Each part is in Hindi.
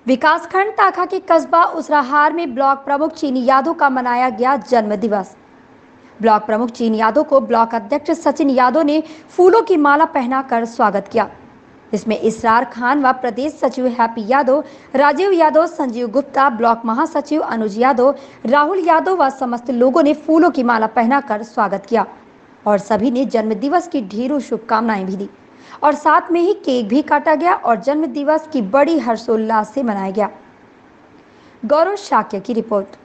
विकासखंड ताखा के कस्बा उसराहार में ब्लॉक प्रमुख चीनी यादव का मनाया गया जन्म दिवस। ब्लॉक प्रमुख चीनी यादव को ब्लॉक अध्यक्ष सचिन यादव ने फूलों की माला पहनाकर स्वागत किया। इसमें इसरार खान व प्रदेश सचिव हैप्पी यादव, राजीव यादव, संजीव गुप्ता, ब्लॉक महासचिव अनुज यादव, राहुल यादव व समस्त लोगों ने फूलों की माला पहनाकर स्वागत किया और सभी ने जन्म दिवस की ढेरों शुभकामनाएं भी दी और साथ में ही केक भी काटा गया और जन्म दिवस की बड़ी हर्षोल्लास से मनाया गया। गौरव शाक्य की रिपोर्ट।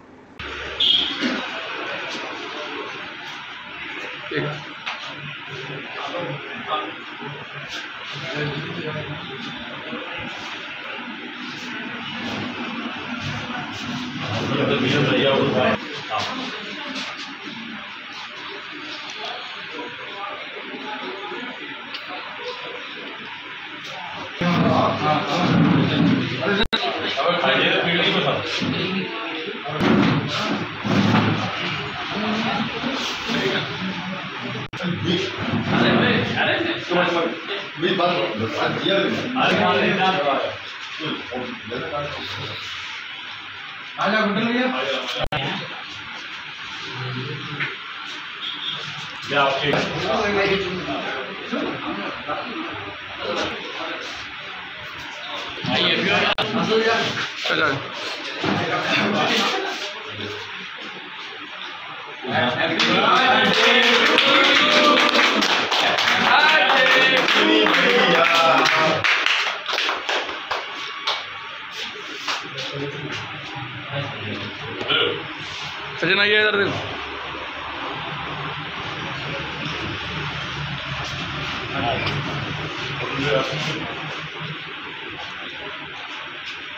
सचिन आइए इधर देखो।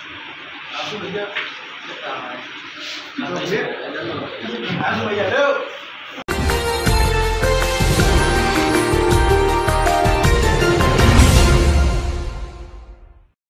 भैया